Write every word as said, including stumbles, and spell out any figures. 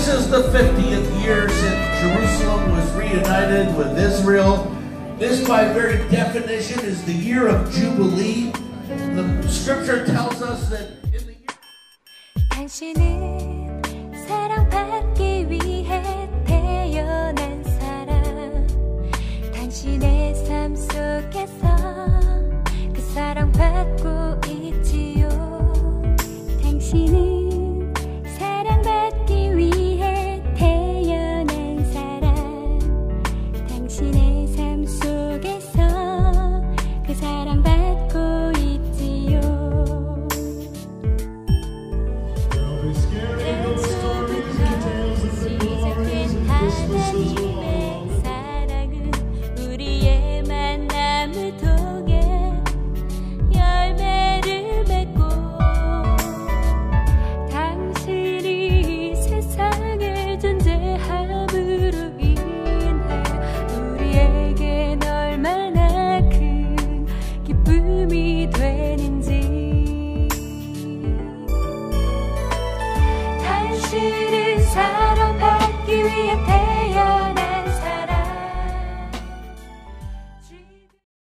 This is the fiftieth year since Jerusalem was reunited with Israel. This, by very definition, is the year of Jubilee. The scripture tells us that in the year... 당신은 사랑받기 위해 태어난 사람. 당신의 삶 속에서 그 사랑받고 있지요. 당신은 사랑받기 위해 태어난 사람. 당신의 삶 속에서 그 사랑받고 있지요. 시작된 하나님의 사랑은 우리의 만남을 통해 열매를 맺고 당신이 세상에 존재함으로 인해 우리에겐 얼마나 큰 기쁨이 되는지. 당신은 사랑받기 위해